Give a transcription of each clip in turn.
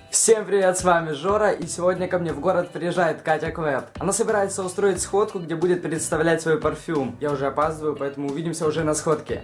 Всем привет, с вами Жора, и сегодня ко мне в город приезжает Катя Квэб. Она собирается устроить сходку, где будет представлять свой парфюм. Я уже опаздываю, поэтому увидимся уже на сходке.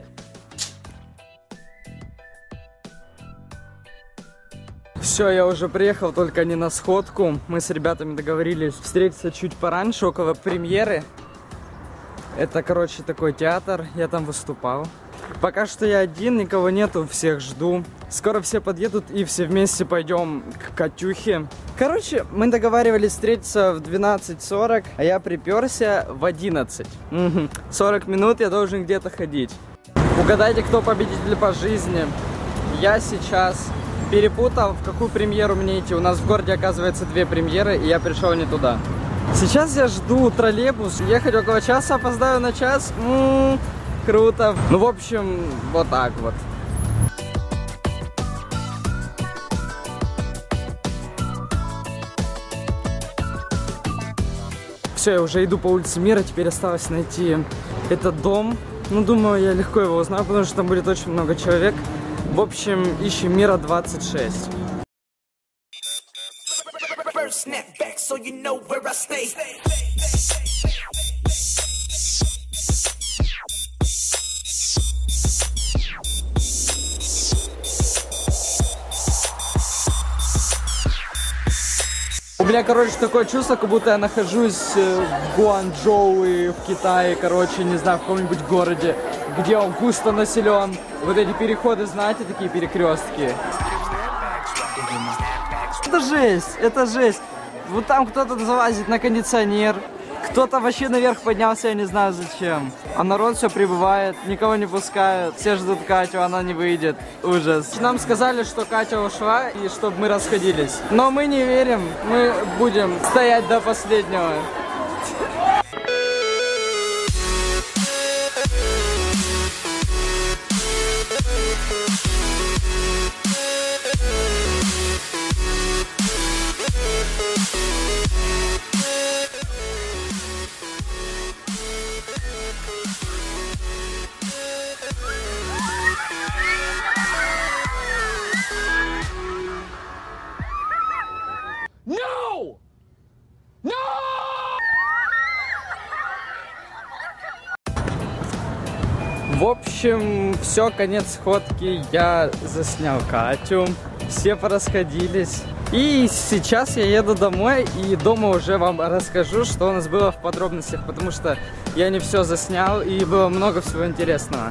Все, я уже приехал, только не на сходку. Мы с ребятами договорились встретиться чуть пораньше, около премьеры. Это, короче, такой театр, я там выступал. Пока что я один, никого нету, всех жду. Скоро все подъедут и все вместе пойдем к Катюхе. Короче, мы договаривались встретиться в 12:40, а я приперся в 11. 40 минут я должен где-то ходить. Угадайте, кто победитель по жизни. Я сейчас перепутал, в какую премьеру мне идти. У нас в городе, оказывается, 2 премьеры, и я пришел не туда. Сейчас я жду троллейбус. Ехать около часа, опоздаю на час. Круто. Ну, в общем, вот так вот. Все, я уже иду по улице Мира, теперь осталось найти этот дом. Ну, думаю, я легко его узнаю, потому что там будет очень много человек. В общем, ищем Мира 26. У меня, короче, такое чувство, как будто я нахожусь в Гуанчжоу и в Китае, короче, не знаю, в каком-нибудь городе, где он густо населен. Вот эти переходы, знаете, такие перекрестки. Это жесть, это жесть. Вот там кто-то залазит на кондиционер, кто-то вообще наверх поднялся, я не знаю зачем. А народ все прибывает, никого не пускают, все ждут Катю, она не выйдет. Ужас. Нам сказали, что Катя ушла и чтобы мы расходились. Но мы не верим, мы будем стоять до последнего. No! No! В общем, все, конец сходки. Я заснял Катю. Все порасходились. И сейчас я еду домой, и дома уже вам расскажу, что у нас было в подробностях, потому что я не все заснял, и было много всего интересного.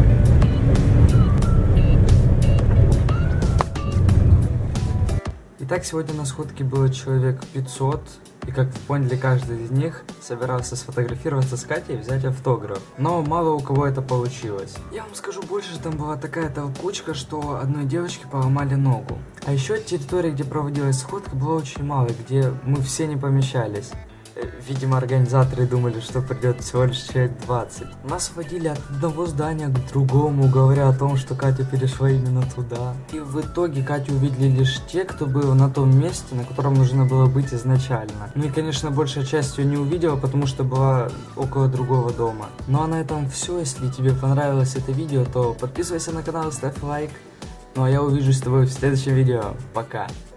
Итак, сегодня на сходке было человек 500, и как вы поняли, каждый из них собирался сфотографироваться с Катей и взять автограф. Но мало у кого это получилось. Я вам скажу больше, там была такая толкучка, что одной девочке поломали ногу. А еще территория, где проводилась сходка, была очень малой, где мы все не помещались. Видимо, организаторы думали, что придет всего лишь человек 20. Нас водили от одного здания к другому, говоря о том, что Катя перешла именно туда. И в итоге Катю увидели лишь те, кто был на том месте, на котором нужно было быть изначально. Ну и, конечно, большая часть ее не увидела, потому что была около другого дома. Ну а на этом все. Если тебе понравилось это видео, то подписывайся на канал и ставь лайк. Ну а я увижусь с тобой в следующем видео. Пока!